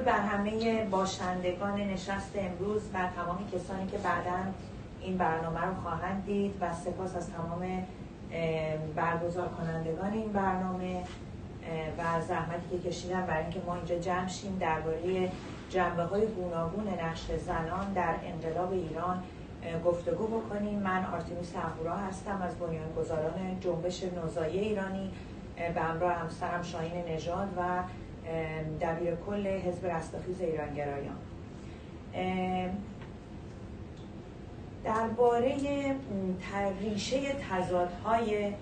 بر همه باشندگان نشست امروز و تمام کسانی که بعداً این برنامه رو خواهند دید و سپاس از تمام برگزار کنندگان این برنامه و زحمتی که کشیدن برای اینکه ما اینجا جمع شیم درباره جنبه‌های گوناگون نقش زنان در انقلاب ایران گفتگو بکنیم. من آرتمیس اهورا هستم از بنیانگذاران جنبش نوزایی ایرانی به همراه همسرم شاهین نژاد و دبیر کل حزب رستاخیز ایرانگرایان. درباره ریشه تضادهای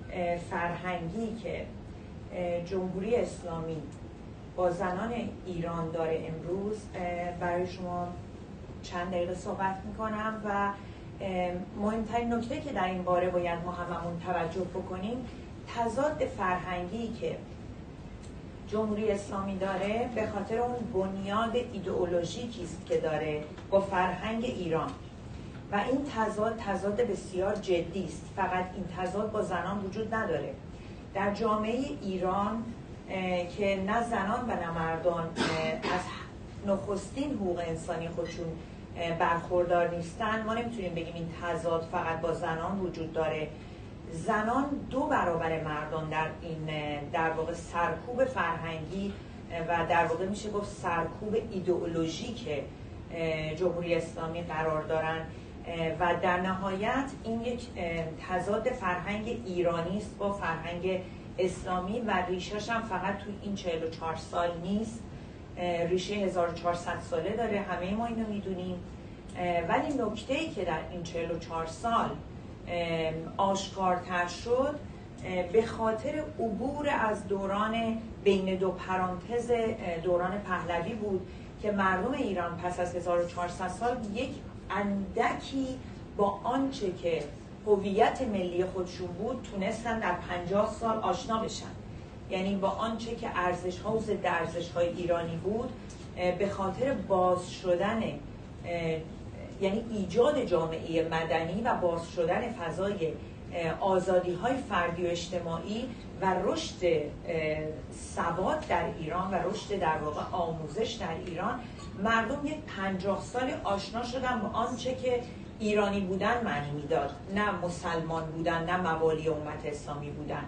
فرهنگی که جمهوری اسلامی با زنان ایران داره امروز برای شما چند دقیقه صحبت میکنم و مهمترین نکته که در این باره باید ما هممون توجه بکنیم تضاد فرهنگی که جمهوری اسلامی داره به خاطر اون بنیاد ایدئولوژیکی است که داره با فرهنگ ایران و این تضاد بسیار جدی است. فقط این تضاد با زنان وجود نداره. در جامعه ایران که نه زنان و نه مردان از نخستین حقوق انسانی خودشون برخوردار نیستن، ما نمیتونیم بگیم این تضاد فقط با زنان وجود داره. زنان 2 برابر مردان در این در واقع سرکوب فرهنگی و در واقع میشه گفت سرکوب ایدئولوژیک جمهوری اسلامی قرار دارن و در نهایت این یک تضاد فرهنگ ایرانی است با فرهنگ اسلامی و ریشه‌ش هم فقط توی این 44 سال نیست، ریشه 1400 ساله داره، همه ما اینو میدونیم. ولی نکته‌ای که در این 44 سال آشکارتر شد به خاطر عبور از دوران بین 2 پرانتز دوران پهلوی بود که مردم ایران پس از 1400 سال یک اندکی با آنچه که هویت ملی خودشون بود تونستن در 50 سال آشنا بشن، یعنی با آنچه که ارزش‌ها و ضد ارزش‌های ایرانی بود به خاطر باز شدن یعنی ایجاد جامعه مدنی و باز شدن فضای آزادی‌های فردی و اجتماعی و رشد سواد در ایران و رشد در واقع آموزش در ایران، مردم یک 50 سال آشنا شدن با آنچه که ایرانی بودن معنی میداد، نه مسلمان بودن، نه موالی امت اسلامی بودن.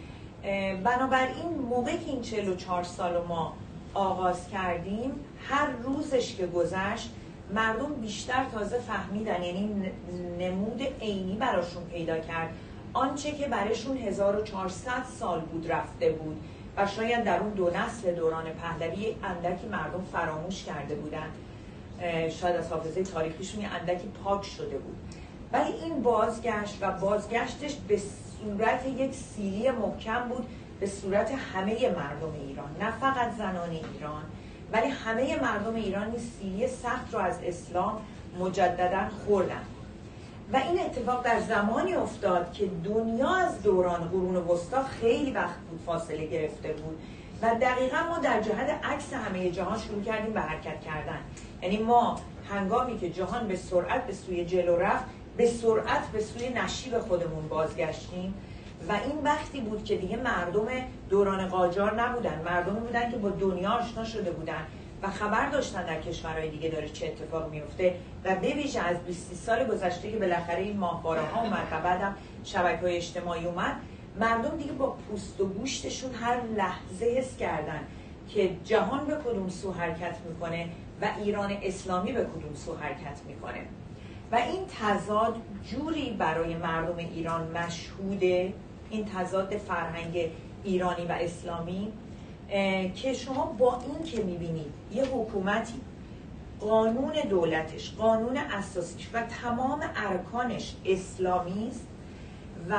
بنابراین موقعی که این 44 سال رو ما آغاز کردیم، هر روزش که گذشت مردم بیشتر تازه فهمیدن، یعنی نمود عینی براشون پیدا کرد آنچه که براشون 1400 سال بود رفته بود و شاید در اون 2 نسل دوران پهلوی اندکی مردم فراموش کرده بودن، شاید از حافظه تاریخیشون اندکی پاک شده بود. ولی این بازگشت و بازگشتش به صورت یک سیلی محکم بود به صورت همه مردم ایران، نه فقط زنان ایران ولی همه مردم ایران این سیلی سخت رو از اسلام مجددا خوردن و این اتفاق در زمانی افتاد که دنیا از دوران قرون وسطا خیلی وقت بود فاصله گرفته بود و دقیقا ما در جهت عکس همه جهان شروع کردیم به حرکت کردن. یعنی ما هنگامی که جهان به سرعت به سوی جلو رفت، به سرعت به سوی نشیب خودمون بازگشتیم و این وقتی بود که دیگه مردم دوران قاجار نبودن، مردمی بودن که با دنیا آشنا شده بودن و خبر داشتن در کشورهای دیگه داره چه اتفاق میفته و به ویژه از 20 سال گذشته که بالاخره این ماهواره ها اومد و بعدم شبکه‌های اجتماعی اومد، مردم دیگه با پوست و گوشتشون هر لحظه حس کردن که جهان به کدوم سو حرکت میکنه و ایران اسلامی به کدوم سو حرکت میکنه و این تضاد جوری برای مردم ایران مشهوده، این تضاد فرهنگ ایرانی و اسلامی، که شما با این که میبینید یه حکومتی قانون دولتش، قانون اساسیش و تمام ارکانش اسلامی است و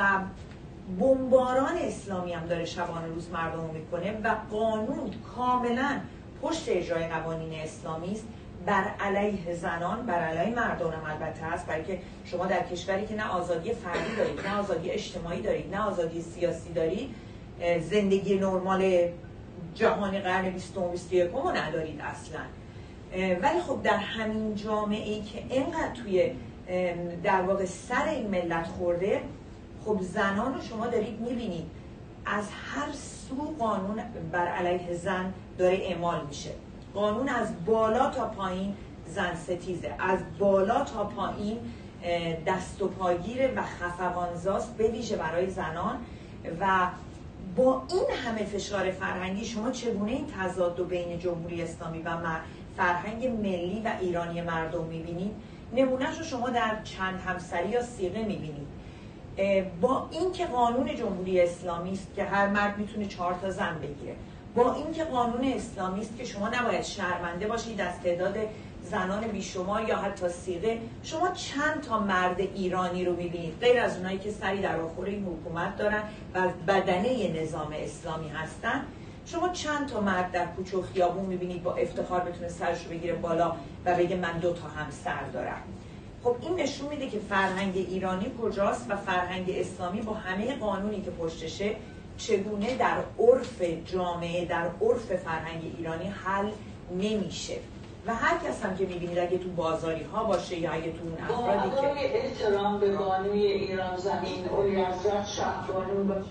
بمباران اسلامی هم داره شبانه روز مردم رو میکنه و قانون کاملا پشت اجرای قوانین اسلامی است بر علیه زنان، بر علیه مردان هم البته هست، برای که شما در کشوری که نه آزادی فردی دارید، نه آزادی اجتماعی دارید، نه آزادی سیاسی دارید، زندگی نرمال جهانی قرن 20 و 21 رو ندارید اصلا. ولی خب در همین جامعه‌ای که اینقدر توی در واقع سر این ملت خورده، خب زنان رو شما دارید میبینید از هر سو قانون بر علیه زن داره اعمال میشه. قانون از بالا تا پایین زن ستیزه، از بالا تا پایین دست و پاگیره و خفقانزاست، به ویژه برای زنان. و با این همه فشار فرهنگی شما چگونه این تضاد بین جمهوری اسلامی و فرهنگ ملی و ایرانی مردم میبینید؟ نمونهش رو شما در چند همسری یا صیغه میبینید. با اینکه قانون جمهوری اسلامی است که هر مرد میتونه 4 تا زن بگیره، با اینکه قانون اسلامی است که شما نباید شرمنده باشید از تعداد زنان بیشمار یا حتی صیغه، شما چند تا مرد ایرانی رو میبینید غیر از اونایی که سری در آخر این حکومت دارن و بدنه نظام اسلامی هستن؟ شما چند تا مرد در کوچه و خیابون میبینید با افتخار بتونه سرش رو بگیره بالا و بگه من 2 تا همسر دارم؟ خب این نشون میده که فرهنگ ایرانی کجاست و فرهنگ اسلامی با همه قانونی که پشتشه چگونه در عرف جامعه، در عرف فرهنگ ایرانی حل نمیشه. و هر کس هم که میبینید اگه تو بازاری ها باشه یا اگه تو اون افرادی که احترام به بانوی ایران زمین اولیعزت شهبانو باشه،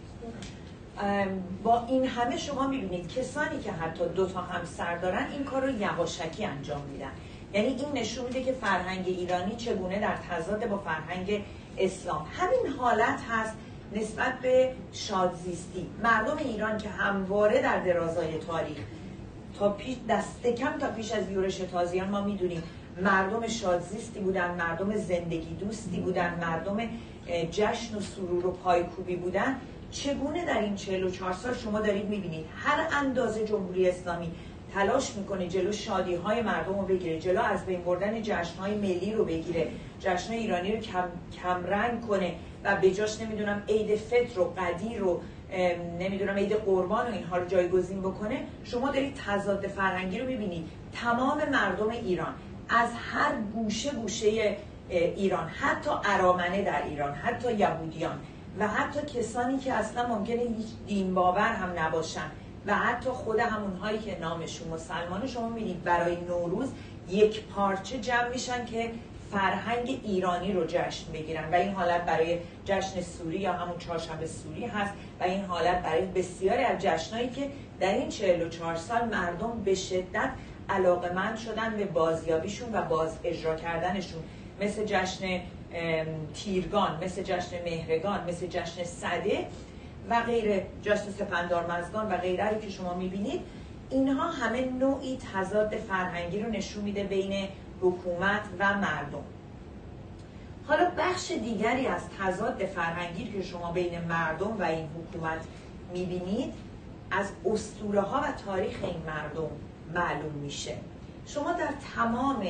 با این همه شما میبینید کسانی که حتی 2 تا همسر دارن این کار رو یواشکی انجام میدن. یعنی این نشون میده که فرهنگ ایرانی چگونه در تضاد با فرهنگ اسلام. همین حالت هست نسبت به شادزیستی. مردم ایران که همواره در درازای تاریخ تا پیش دست کم تا پیش از یورش تازیان ما میدونیم مردم شادزیستی بودن، مردم زندگی دوستی بودن، مردم جشن و سرور و پایکوبی بودن، چگونه در این 44 سال شما دارید میبینید هر اندازه جمهوری اسلامی تلاش میکنه جلو شادی‌های مردم رو بگیره، جلو از بین بردن جشن‌های ملی رو بگیره، جشن ایرانی رو کمرنگ کنه و به جاش نمیدونم عید فطر و قدیر رو نمیدونم عید قربان و اینها رو جایگزین بکنه، شما دارید تضاد فرهنگی رو میبینید. تمام مردم ایران از هر گوشه گوشه ایران، حتی ارامنه در ایران، حتی یهودیان و حتی کسانی که اصلا ممکنه هیچ دین باور هم نباشن و حتی خود همونهایی که نامشون مسلمانه، شما میبینید برای نوروز یک پارچه جمع میشن که فرهنگ ایرانی رو جشن بگیرن و این حالت برای جشن سوری یا همون چهارشنبه سوری هست و این حالت برای بسیاری از جشنایی که در این 44 سال مردم به شدت علاقمند شدن به بازیابیشون و باز اجرا کردنشون، مثل جشن تیرگان، مثل جشن مهرگان، مثل جشن سده و غیره، جشن سپندارمزگان و غیره که شما میبینید. اینها همه نوعی تضاد فرهنگی رو نشون میده بین حکومت و مردم. حالا بخش دیگری از تضاد فرهنگی که شما بین مردم و این حکومت میبینید از اسطوره‌ها و تاریخ این مردم معلوم میشه. شما در تمام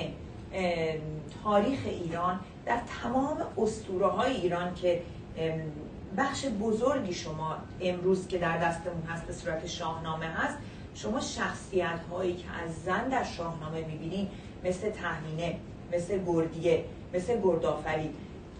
تاریخ ایران، در تمام اسطوره‌های ایران که بخش بزرگی شما امروز که در دستمون هست به صورت شاهنامه هست، شما شخصیت‌هایی که از زن در شاهنامه می‌بینید مثل تهمینه، مثل گردیه، مثل گردآفرید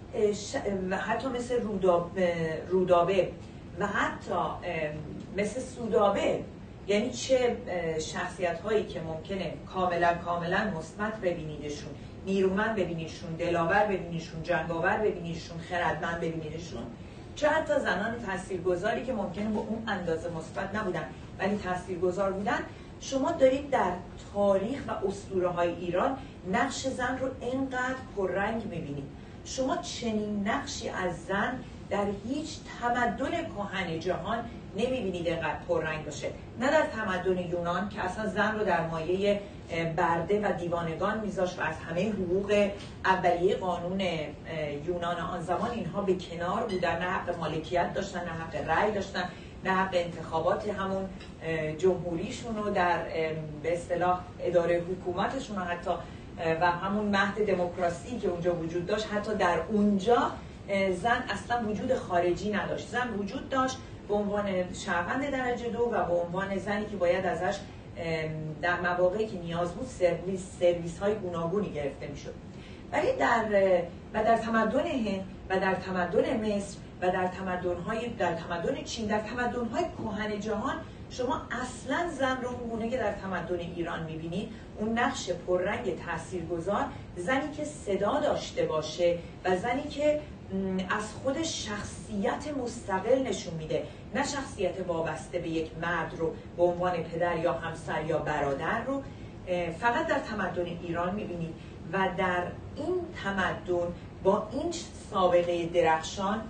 و حتی مثل رودابه و حتی مثل سودابه، یعنی چه شخصیت‌هایی که ممکنه کاملا مثبت ببینیدشون، نیرومند ببینیدشون، دلاور ببینیدشون، جنگاور ببینیدشون، خردمند ببینیدشون، چه حتی زنان تاثیرگذاری که ممکنه با اون اندازه مثبت نبودن ولی تاثیرگذار بودن. شما دارید در تاریخ و اسطوره‌های ایران نقش زن رو اینقدر پررنگ می‌بینید. شما چنین نقشی از زن در هیچ تمدن کهن جهان نمی‌بینید اینقدر پررنگ باشه. نه در تمدن یونان که اصلا زن رو در مایه برده و دیوانگان میذاشت و از همه حقوق اولیه قانون یونان آن زمان اینها به کنار بودن، نه حق مالکیت داشتن، نه حق رأی داشتن، نه حق انتخابات همون جمهوریشون رو در به اصطلاح اداره حکومتشون رو حتی و همون مهد دموکراسی که اونجا وجود داشت، حتی در اونجا زن اصلا وجود خارجی نداشت. زن وجود داشت به عنوان شهروند درجه 2 و به عنوان زنی که باید ازش در مواقعی که نیاز بود سرویس های گوناگونی گرفته میشد. ولی در تمدن هند و در تمدن مصر و در تمدن چین، در تمدن‌های کهن جهان شما اصلا زن رو اونگونه که در تمدن ایران میبینید، اون نقش پررنگ تاثیرگذار، زنی که صدا داشته باشه و زنی که از خودش شخصیت مستقل نشون میده، نه شخصیت وابسته به یک مرد رو به عنوان پدر یا همسر یا برادر رو فقط در تمدن ایران میبینید و در این تمدن با این سابقه درخشان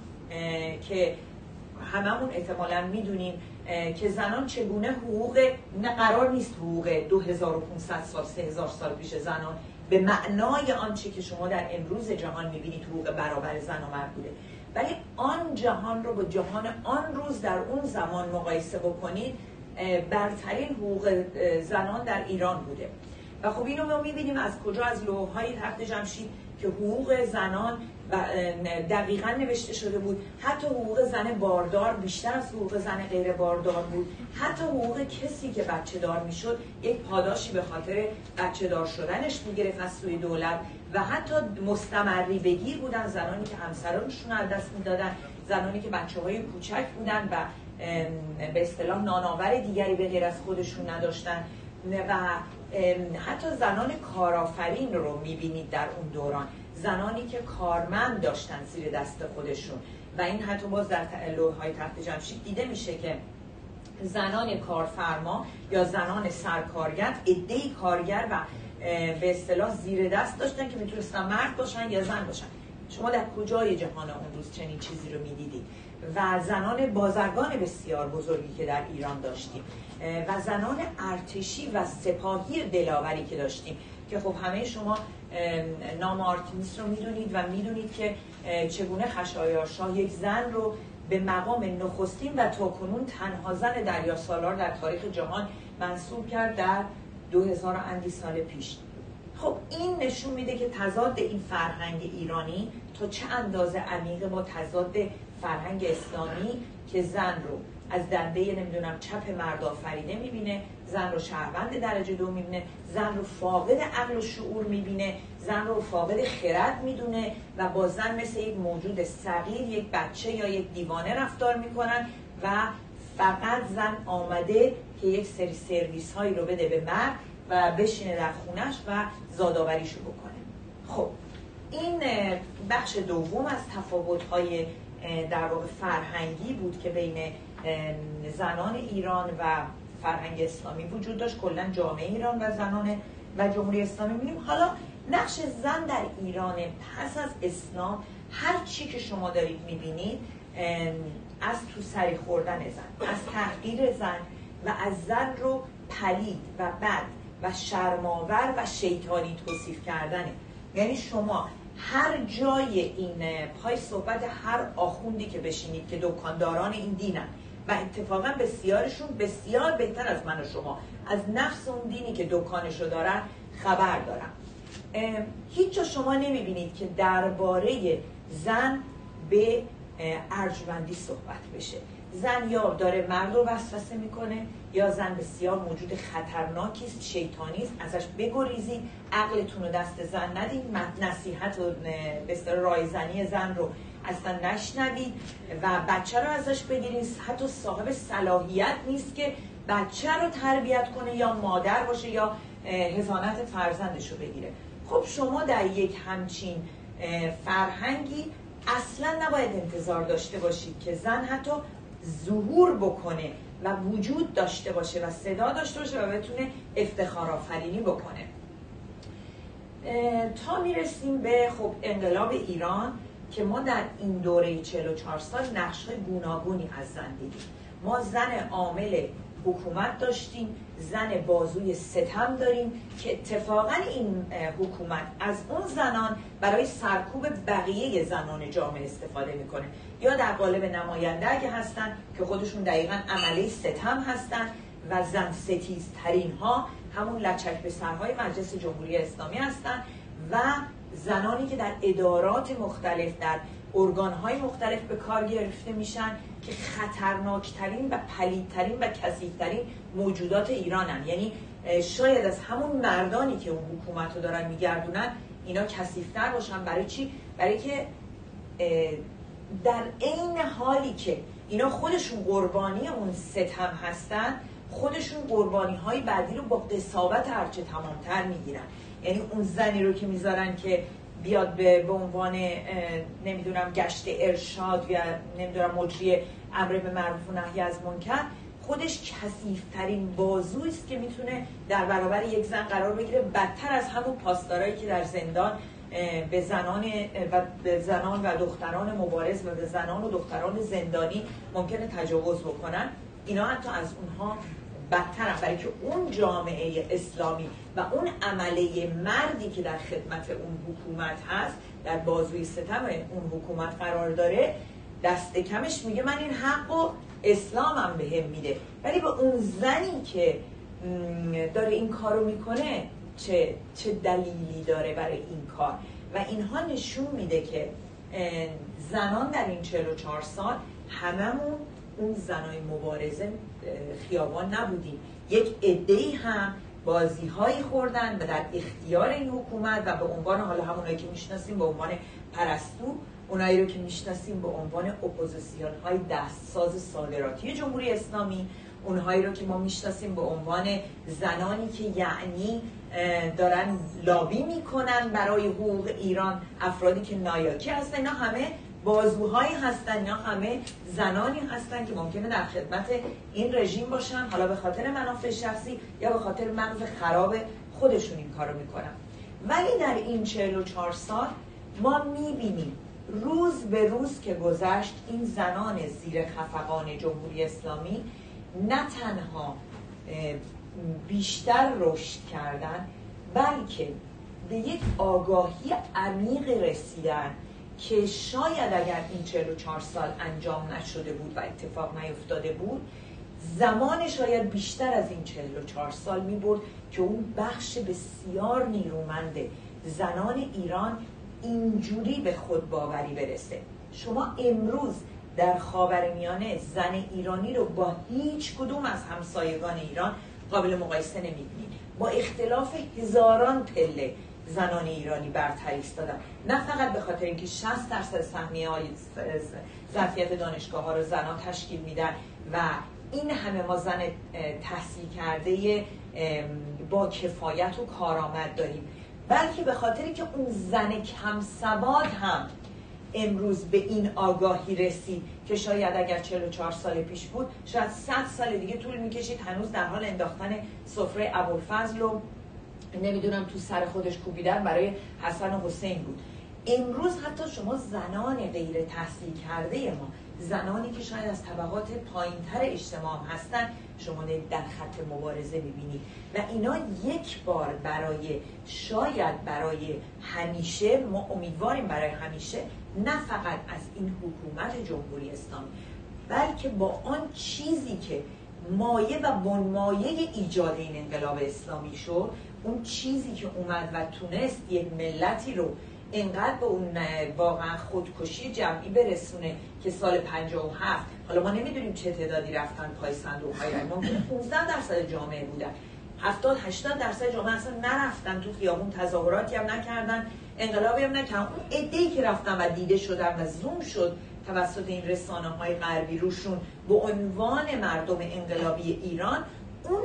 که هممون احتمالاً میدونیم که زنان چگونه حقوق، نه قرار نیست حقوق 2500 سال 3000 سال پیش زنان به معنای آنچه که شما در امروز جهان میبینید حقوق برابر زن و مرد بوده، ولی آن جهان رو با جهان آن روز در اون زمان مقایسه بکنید برترین حقوق زنان در ایران بوده. و خب اینو ما میبینیم از کجا؟ از لوح‌های تخت جمشید که حقوق زنان دقیقاً نوشته شده بود. حتی حقوق زن باردار بیشتر از حقوق زن غیر باردار بود. حتی حقوق کسی که بچه دار میشد یک پاداشی به خاطر بچه دار شدنش میگرفت از سوی دولت، و حتی مستمری بگیر بودن زنانی که همسرانشون از دست میدادن، زنانی که بچه‌های کوچک بودن و به اصطلاح نانآور دیگری به غیر از خودشون نداشتن، و حتی زنان کارآفرین رو میبینید در اون دوران، زنانی که کارمند داشتن زیر دست خودشون. و این حتی باز در لوح‌های تخت جمشید دیده میشه که زنان کارفرما یا زنان سرکارگر عده‌ای کارگر و به اصطلاح زیر دست داشتن که میتونستن مرد باشن یا زن باشن. شما در کجای جهان اون روز چنین چیزی رو میدیدید؟ و زنان بازرگان بسیار بزرگی که در ایران داشتیم و زنان ارتشی و سپاهی دلاوری که داشتیم که خب همه شما نام آرتمیس رو میدونید و میدونید که چگونه خشایارشاه یک زن رو به مقام نخستین و تاکنون تنها زن دریاسالار در تاریخ جهان منصوب کرد در 2000 اندی سال پیش. خب این نشون میده که تضاد این فرهنگ ایرانی تا چه اندازه عمیقه با تضاد فرهنگ اسلامی که زن رو از دنده نمیدونم چپ مرد آفریده میبینه، زن رو شهروند درجه 2 میبینه، زن رو فاقد عقل و شعور میبینه، زن رو فاقد خرد میدونه و با زن مثل یک موجود صغیر، یک بچه یا یک دیوانه رفتار میکنن و فقط زن آمده که یک سری سرویس هایی رو بده به مرد و بشینه در خونش و زادآوریشو بکنه. خب این بخش دوم از تفاوت‌های در واقع فرهنگی بود که بین زنان ایران و فرهنگ اسلامی وجود داشت، کلا جامعه ایران و زنان و جمهوری اسلامی. می‌بینیم حالا نقش زن در ایران پس از اسلام، هر چی که شما دارید می‌بینید از تو سری خوردن زن، از تحقیر زن و از زن رو پلید و بد و شرم‌آور و شیطانی توصیف کردنه. یعنی شما هر جای این پای صحبت هر آخوندی که بشینید که دکانداران این دینن و اتفاقا بسیارشون بسیار بهتر از من و شما از نفس اون دینی که دکانشو دارن خبر دارن، هیچ جا شما نمیبینید که درباره زن به ارجمندی صحبت بشه. زن یا داره مرد رو وسوسه میکنه یا زن بسیار موجود خطرناکی است، شیطانی است، ازش بگریزید، عقلتون رو دست زن ندید، نصیحت و به اصطلاح رایزنی زن رو اصلا نشنوید و بچه رو ازش بگیرید. حتی صاحب صلاحیت نیست که بچه رو تربیت کنه یا مادر باشه یا حضانت فرزندش رو بگیره. خب شما در یک همچین فرهنگی اصلا نباید انتظار داشته باشید که زن حتی ظهور بکنه و وجود داشته باشه و صدا داشته باشه و بتونه افتخار آفرینی بکنه. تا میرسیم به خب انقلاب ایران که ما در این دوره 44 سال نقش‌های گوناگونی از زن دیدیم. ما زن عامل حکومت داشتیم، زن بازوی ستم داریم که اتفاقا این حکومت از اون زنان برای سرکوب بقیه زنان جامعه استفاده میکنه، یا در قالب نماینده اگه هستن که خودشون دقیقا عمله ستم هستن و زن ستیز ترین ها همون لچک به سرهای مجلس جمهوری اسلامی هستن و زنانی که در ادارات مختلف در ارگان‌های مختلف به کار گرفته میشن که خطرناکترین و پلیدترین و کثیف‌ترین موجودات ایرانن. یعنی شاید از همون مردانی که اون حکومت رو دارن میگردونن اینا کثیف‌تر باشن. برای چی؟ برای که در عین حالی که اینا خودشون قربانی اون ستم هستن، خودشون قربانی‌های بعدی رو با قساوت هرچه تمام‌تر میگیرن. یعنی اون زنی رو که میذارن که بیاد به عنوان نمیدونم گشت ارشاد یا نمیدونم مجری امر به معروف و نهی از منکر، خودش کثیف‌ترین بازویی است که میتونه در برابر یک زن قرار بگیره، بدتر از همون پاسدارایی که در زندان به زنان و دختران مبارز و به زنان و دختران زندانی ممکنه تجاوز بکنن. اینا حتی از اونها بدترن، برای که اون جامعه اسلامی و اون عمله مردی که در خدمت اون حکومت هست، در بازوی ستم اون حکومت قرار داره، دست کمش میگه من این حقو اسلامم بهم میده، ولی به اون زنی که داره این کارو میکنه چه دلیلی داره برای این کار؟ و اینها نشون میده که زنان در این 44 سال هممون اون زنای مبارزه خیابان نبودیم. یک عده‌ای هم بازی‌هایی خوردن و در اختیار این حکومت و به عنوان حالا همونایی که میشناسیم به عنوان پرستو، اونایی رو که میشناسیم به عنوان اپوزیسیون‌های دستساز صادراتی جمهوری اسلامی، اونهایی رو که ما میشناسیم به عنوان زنانی که یعنی دارن لابی میکنن برای حقوق ایران، افرادی که نایاکی هستن، اینا همه بازوهایی هستن، اینا همه زنانی هستن که ممکنه در خدمت این رژیم باشن، حالا به خاطر منافع شخصی یا به خاطر مغز خراب خودشون این کارو میکنن. ولی در این 44 سال ما میبینیم روز به روز که گذشت این زنان زیر خفقان جمهوری اسلامی نه تنها بیشتر رشد کردن، بلکه به یک آگاهی عمیق رسیدن که شاید اگر این 44 سال انجام نشده بود و اتفاق نیفتاده بود، زمان شاید بیشتر از این 44 سال می برد که اون بخش بسیار نیرومند زنان ایران اینجوری به خودباوری برسه. شما امروز در خاورمیانه زن ایرانی رو با هیچ کدوم از همسایگان ایران قابل مقایسه نمی‌بینید. با اختلاف هزاران پله زنان ایرانی برتری ایستادن، نه فقط به خاطر اینکه 60% سهمیه‌های ظرفیت دانشگاه‌ها رو زنان تشکیل میدن و این همه ما زن تحصیل کرده با کفایت و کارآمد داریم، بلکه به خاطری که اون زن کم سواد هم امروز به این آگاهی رسید که شاید اگر 44 سال پیش بود، شاید 100 سال دیگه طول میکشید هنوز در حال انداختن سفره ابوالفضل و نمیدونم تو سر خودش کوبیدن برای حسن و حسین بود. امروز حتی شما زنان غیر تحصیل کرده ما، زنانی که شاید از طبقات پایینتر اجتماع هستن، شما در خط مبارزه میبینید و اینا یک بار شاید برای همیشه، ما امیدواریم برای همیشه، نه فقط از این حکومت جمهوری اسلامی، بلکه با آن چیزی که مایه و بنمایه ایجاد این انقلاب اسلامی شد، اون چیزی که اومد و تونست یک ملتی رو اینقدر به اون واقعا خودکشی جمعی برسونه که سال 57، حالا ما نمیدونیم چه تعدادی رفتن پای صندوق‌های رای، ممکنه 15% جامعه بودن، 70-80% جامعه اصلا نرفتن تو خیابون، تظاهراتی هم نکردن، انقلابی هم نکردن. اون عده‌ای که رفتن و دیده شدن و زوم شد توسط این رسانه‌های غربی روشون به عنوان مردم انقلابی ایران، اون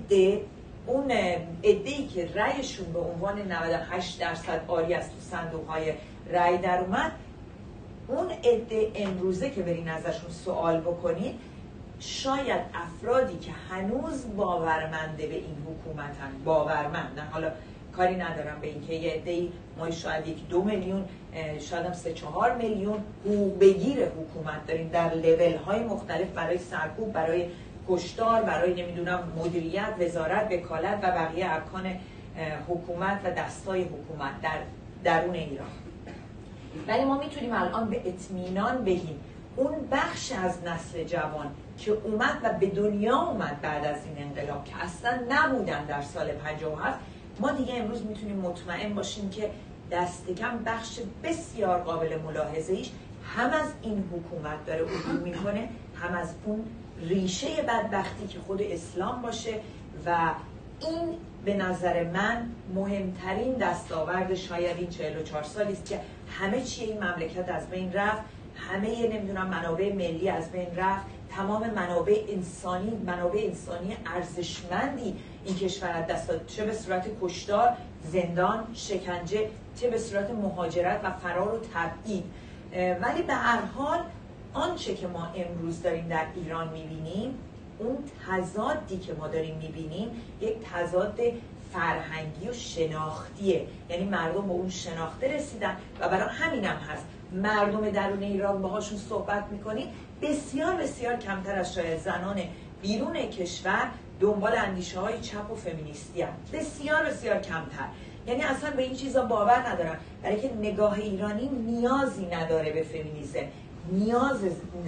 عده‌ای که رأیشون به عنوان 98% آری از تو صندوق‌های رأی در اومد، اون عده امروزه که برین ازشون سوال بکنید، شاید افرادی که هنوز باورمنده به این حکومتن، باورمند، نه حالا کاری ندارم به اینکه یه عده‌ای، ما شاید 1-2 میلیون، شاید هم 3-4 میلیون حقوق بگیر حکومت داریم در لول‌های مختلف، برای سرکوب، برای کشتار، برای نمیدونم مدیریت، وزارت، وکالت و بقیه ارکان حکومت و دستای حکومت در درون ایران. ولی ما میتونیم الان به اطمینان بگیم اون بخش از نسل جوان که اومد و به دنیا اومد بعد از این انقلاب که اصلا نبودن در سال 57، ما دیگه امروز میتونیم مطمئن باشیم که دست کم بخش بسیار قابل ملاحظه‌ایش هم از این حکومت داره عبور میکنه، هم از اون ریشه بدبختی که خود اسلام باشه. و این به نظر من مهمترین دستاورد شاید این 44 سالی است که همه چی این مملکت از بین رفت، همه نمیدونم منابع ملی از بین رفت، تمام منابع انسانی ارزشمندی این کشور از دست داد، چه به صورت کشتار، زندان، شکنجه، چه به صورت مهاجرت و فرار و تبعید. ولی به هر حال آنچه که ما امروز داریم در ایران میبینیم، اون تضادی که ما داریم میبینیم یک تضاد فرهنگی و شناختیه. یعنی مردم به اون شناخته رسیدن و برای همینم هست مردم درون ایران باهاشون صحبت میکنی بسیار بسیار کمتر از شاید زنان بیرون کشور دنبال اندیشه های چپ و فمینیستی هم. بسیار بسیار کمتر. یعنی اصلا به این چیزا باور ندارن، برای که نگاه ایرانی نیازی نداره به فمینیسم. نیاز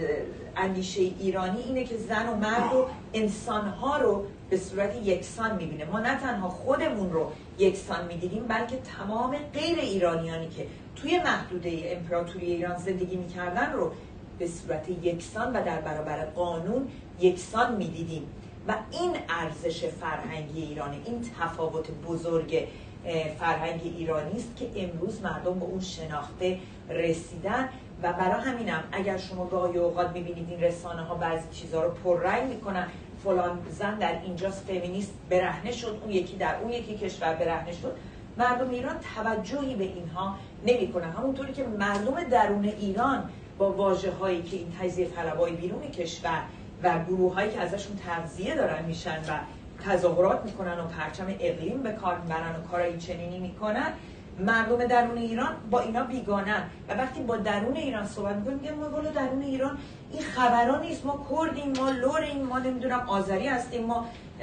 اندیشه ایرانی اینه که زن و مرد و انسانها رو به صورت یکسان میبینه. ما نه تنها خودمون رو یکسان میدیدیم، بلکه تمام غیر ایرانیانی که توی محدوده امپراتوری ایران زندگی میکردن رو به صورت یکسان و در برابر قانون یکسان میدیدیم. و این ارزش فرهنگی ایرانی، این تفاوت بزرگ فرهنگ ایرانی است که امروز مردم به اون شناخته رسیدن. و برای همینم اگر شما گاهی اوقات میبینید این رسانه ها بعضی چیزها رو پررنگ میکنن، فلان زن در اینجاست فمینیست برهنه شد، اون یکی در اون یکی کشور برهنه شد، مردم ایران توجهی به اینها نمیکنن. همونطوری که مردم درون ایران با واژه‌هایی که این تجزیه طلبای بیرون کشور و گروه‌هایی که ازشون تغذیه دارن میشن و تظاهرات میکنن و پرچم اقلیم به کار میبرن و کارهای چنینی میکنن، مردم درون ایران با اینا بیگانن. و وقتی با درون ایران صحبت میکنیم میگن ما والا درون ایران این خبرا نیست، ما کردیم، ما لوریم، ما نمیدونم آذری هستیم، ما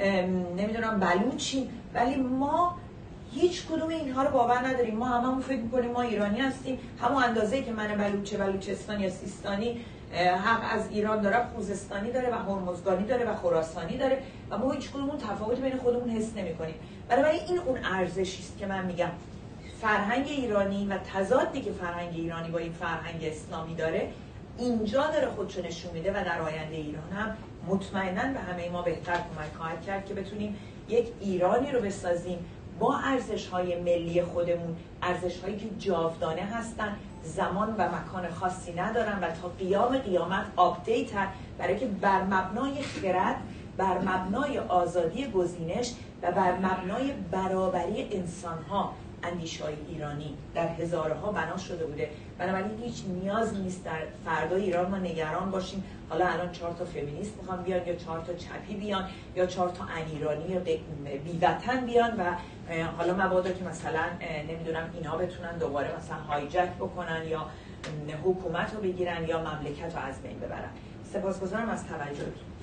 نمیدونم بلوچیم، ولی ما هیچ کدوم اینها رو باور نداریم. ما هممون فکر میکنیم ما ایرانی هستیم، همون اندازه‌ای که من بلوچستانی یا سیستانی حق از ایران داره، خوزستانی داره و هرمزگانی داره و خراسانی داره و ما هیچ کدومون تفاوتی بین خودمون حس نمی‌کنیم. برای این اون ارزشی است که من میگم فرهنگ ایرانی و تضادی که فرهنگ ایرانی با این فرهنگ اسلامی داره اینجا داره خودشو نشون میده و در آینده ایران هم مطمئناً به همه ما بهتر کمک خواهد کرد که بتونیم یک ایرانی رو بسازیم با ارزش‌های ملی خودمون، ارزش‌هایی که جاودانه هستن، زمان و مکان خاصی ندارن و تا قیام قیامت آپدیتن، برای که بر مبنای خرد، بر مبنای آزادی گزینش و بر مبنای برابری انسان‌ها اندیشه‌های ایرانی در هزارها بنا شده بوده. بنابراین هیچ نیازی نیست در فردای ایران ما نگران باشیم حالا الان 4 تا فمینیست میخوان بیان یا 4 تا چپی بیان یا 4 تا انیرانی یا بی‌وطن بیان و حالا مبادا که مثلا نمیدونم اینا بتونن دوباره مثلا هایجک بکنن یا حکومت رو بگیرن یا مملکت رو از بین ببرن. سپاسگزارم از توجهتون.